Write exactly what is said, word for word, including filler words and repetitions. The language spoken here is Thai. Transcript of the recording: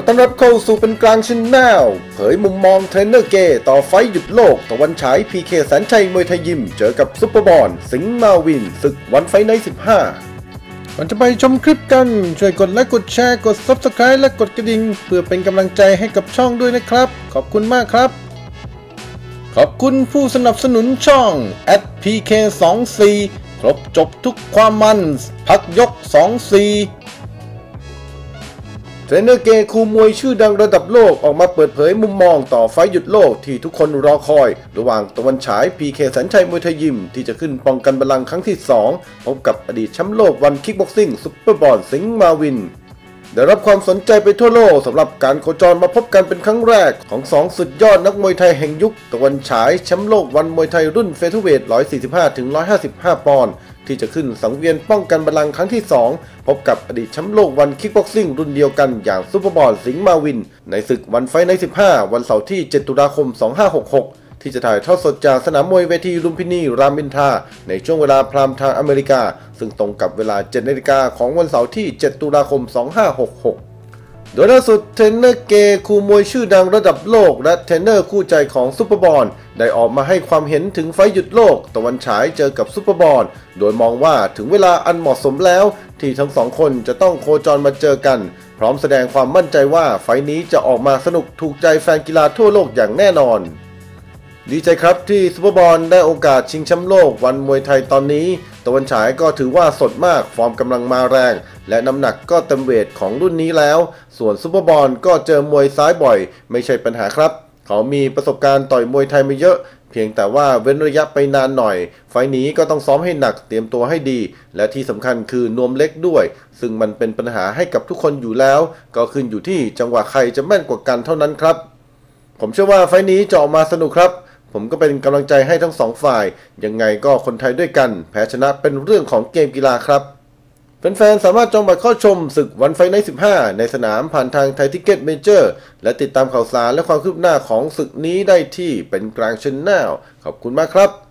ต้อนรับเข้าสู่เป็นกลางชแนลเผยมุมมองเทรนเนอร์เกย์ต่อไฟหยุดโลกตะวันฉาย พี เค แสนชัยมวยไทยยิมเจอกับซุปเปอร์บอลสิงห์มาวินศึกวันไฟไนท์สิบห้าก่อนจะไปชมคลิปกันช่วยกดไลค์กดแชร์กด ซับสไครบ์ และกดกระดิ่งเพื่อเป็นกำลังใจให้กับช่องด้วยนะครับขอบคุณมากครับขอบคุณผู้สนับสนุนช่อง แอท พี เค สองสี่ ครบจบทุกความมันพักยกสองสี่เทรนเนอร์เกย์ครูมวยชื่อดังระดับโลกออกมาเปิดเผยมุมมองต่อไฟหยุดโลกที่ทุกคนรอคอยระหว่างตะวันฉาย พี เค แสนชัยมวยไทยยิมที่จะขึ้นป้องกันบัลลังก์ครั้งที่สองพบกับอดีตแชมป์โลกวันคิกบ็อกซิ่งซุปเปอร์บอลสิงห์มาวินได้รับความสนใจไปทั่วโลกสำหรับการโคจรมาพบกันเป็นครั้งแรกของสองสุดยอดนักมวยไทยแห่งยุคตะวันฉายแชมป์โลกวันมวยไทยรุ่นเฟเธอร์เวท หนึ่งร้อยสี่สิบห้าถึงหนึ่งร้อยห้าสิบห้า ปอนด์ที่จะขึ้นสังเวียนป้องกันบัลลังก์ครั้งที่สองพบกับอดีตแชมป์โลกวันคิกบ็อกซิ่งรุ่นเดียวกันอย่างซุปเปอร์บอลสิงห์มาวินในศึกวันไฟไนท์สิบห้าวันเสาร์ที่เจ็ดตุลาคมสองพันห้าร้อยหกสิบหกที่จะถ่ายทอดสดจากสนามมวยเวทีลุมพินีรามอินทราในช่วงเวลาพรามไทม์อเมริกาซึ่งตรงกับเวลาเจ็ดนาฬิกาของวันเสาร์ที่เจ็ดตุลาคมสองพันห้าร้อยหกสิบหกโดยล่าสุดเทรนเนอร์เกย์ครูมวยชื่อดังระดับโลกและเทรนเนอร์คู่ใจของซุปเปอร์บอลได้ออกมาให้ความเห็นถึงไฟหยุดโลกตะวันฉายเจอกับซุปเปอร์บอลโดยมองว่าถึงเวลาอันเหมาะสมแล้วที่ทั้งสองคนจะต้องโคจรมาเจอกันพร้อมแสดงความมั่นใจว่าไฟนี้จะออกมาสนุกถูกใจแฟนกีฬาทั่วโลกอย่างแน่นอนดีใจครับที่ซุปเปอร์บอลได้โอกาสชิงแชมป์โลกวันมวยไทยตอนนี้ตะวันฉายก็ถือว่าสดมากฟอร์มกำลังมาแรงและน้ำหนักก็เต็มเวทของรุ่นนี้แล้วส่วนซุปเปอร์บอลก็เจอมวยซ้ายบ่อยไม่ใช่ปัญหาครับเขามีประสบการณ์ต่อยมวยไทยมาเยอะเพียงแต่ว่าเว้นระยะไปนานหน่อยไฟนี้ก็ต้องซ้อมให้หนักเตรียมตัวให้ดีและที่สำคัญคือนวมเล็กด้วยซึ่งมันเป็นปัญหาให้กับทุกคนอยู่แล้วก็ขึ้นอยู่ที่จังหวะใครจะแม่นกว่ากันเท่านั้นครับผมเชื่อว่าไฟนี้จะออกมาสนุกครับผมก็เป็นกำลังใจให้ทั้งสองฝ่ายยังไงก็คนไทยด้วยกันแพ้ชนะเป็นเรื่องของเกมกีฬาครับแฟนๆสามารถจองบัตรเข้าชมศึกวันไฟไนท์สิบห้าในสนามผ่านทางไทยทิกเก็ตเมเจอร์และติดตามข่าวสารและความคืบหน้าของศึกนี้ได้ที่เป็นกลางชแนลขอบคุณมากครับ